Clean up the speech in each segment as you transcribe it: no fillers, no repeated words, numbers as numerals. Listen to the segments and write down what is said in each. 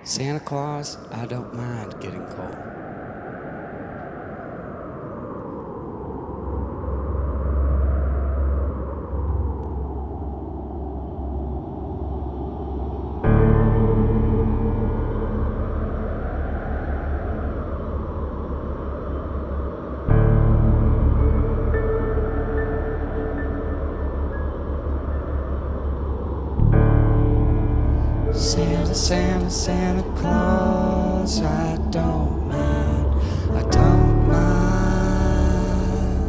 Santa Claus, I don't mind getting cold. Santa, Santa, Santa Claus, I don't mind, I don't mind,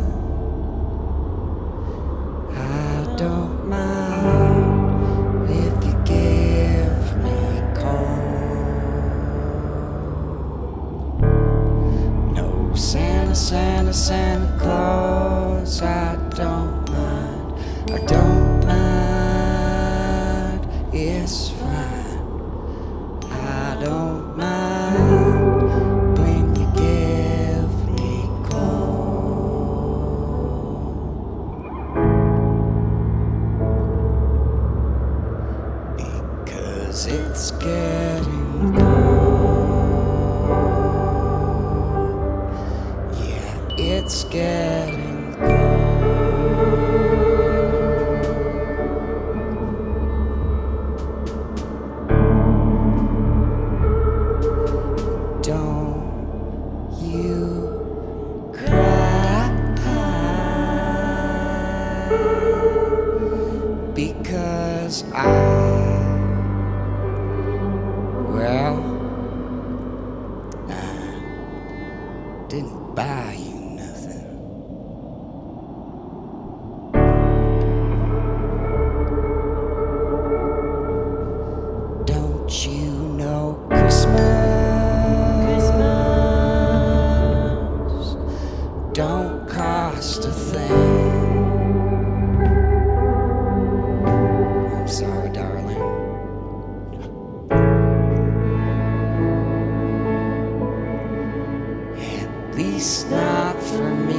I don't mind if you give me cold. No, Santa, Santa, Santa Claus, I don't mind, I don't mind, it's fine. I don't mind when you give me cold, because it's getting cold. Yeah, it's getting cold. Don't you cry, because well, I didn't buy you nothing. Don't you know Christmas don't cost a thing? I'm sorry, darling. At least not for me.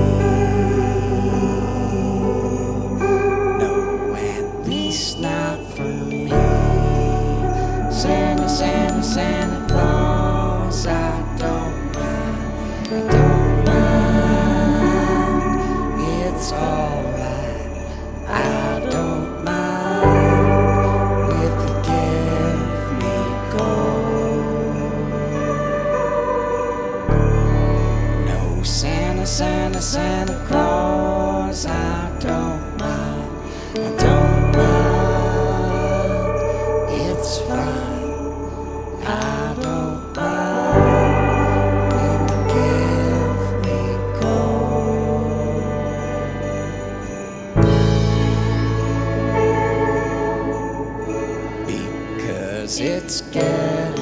No, at least not for me. Santa, Santa, Santa Claus, I don't mind, I don't mind, it's alright. I don't mind if you give me gold. No, Santa, Santa, Santa Claus, I don't mind, I don't mind, it's fine. I don't mind when you give me gold, because it's getting